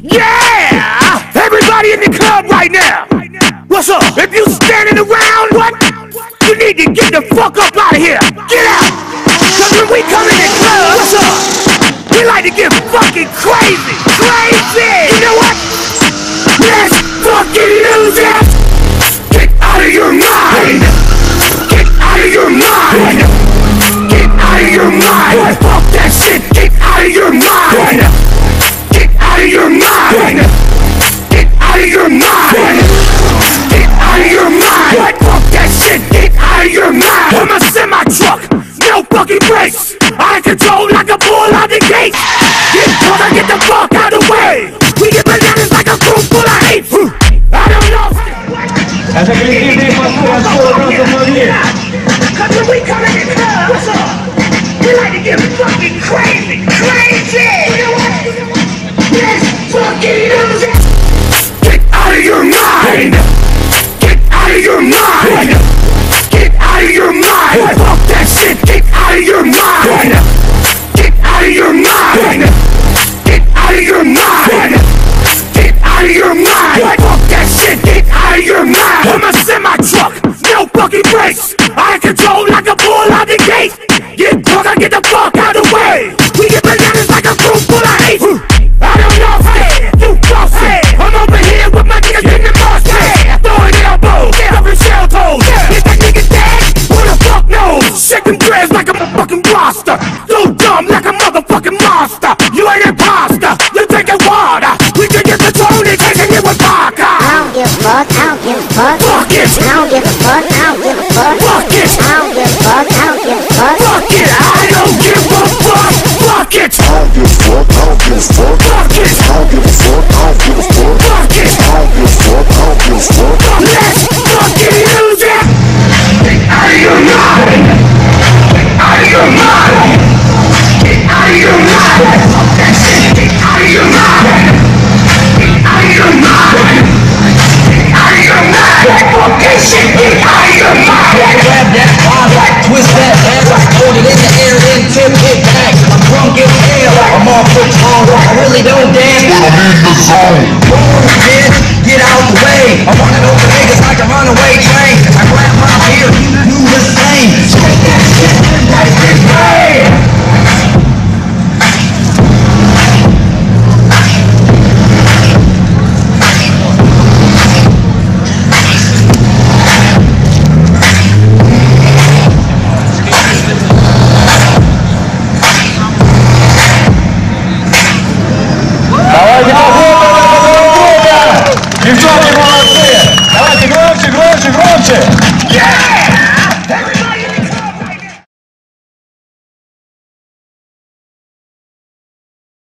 Yeah! Everybody in the club right now! What's up? If you standing around, what? You need to get the fuck up out of here! Get out! Cause when we come in the club, what's up? We like to get fucking crazy! Crazy! You know what? Let's fucking lose it! Get out of your mind! Get out of your mind! Get out of your mind! Fuck that shit! Get out of your mind! Get out of your mind! Get out of your mind! Get out of your mind! Fuck that shit! Get out of your mind! I'm a semi-truck, no fucking brakes. I control like a bull out the gate. Get drunk or get the fuck out of the way. We get bananas like a group full of apes. I don't know. Это коллективные посты. Cause when we come in the club, what's up? We like to get fucking crazy, crazy. You know what? Let's fucking lose it. Get out of your mind. Get out of your mind. Get out of your mind. Fuck that shit. Get out of your mind. Get out of your mind. Get out of your mind. Get out of your mind. Fuck that shit. Get out of your mind. I'm a semi-truck, no fucking brakes. I control like a bull out the gate. Get drunk or get the fuck out of the way. We get bananas like a group full of apes. I don't know, hey, you boss it. I'm over here with my niggas in the mosh pit. Throwing elbows, covering shell toes. Is that nigga dead? Who the fuck knows? Shaking dreads like a motherfucking roster. So dumb like a motherfucking monster. You ain't imposter, you drinking water. We can get the tone and taking it with vodka. I don't give a fuck, I don't give a fuck. Fuck it. I don't give a fuck, I don't give a fuck. Fuck it. I don't give a fuck, I don't give a fuck. Fuck it, I don't give a fuck. Fuck it. I don't give a fuck, I don't give a fuck. Fuck it. I don't give a fuck, I don't give a fuck. Fuck it. I don't give a fuck, I don't give a fuck. Let's fucking lose it. Get out of your mind. Get out of your mind. Get out of your mind. Fuck that shit. Get out of your mind. Get out of your mind. Get out of your mind. Fuck that shit. Get out of your mind. Grab that bottle, twist that ass, hold it in the air, then tip it back. I'm drunk as hell, I'm off the tongue, I really don't dance. I'm in the zone. Boom, bitch, get out the way. I'm running over niggas like a runaway train. I grab my beer, do the same. Shake that shit, that's his name. Давайте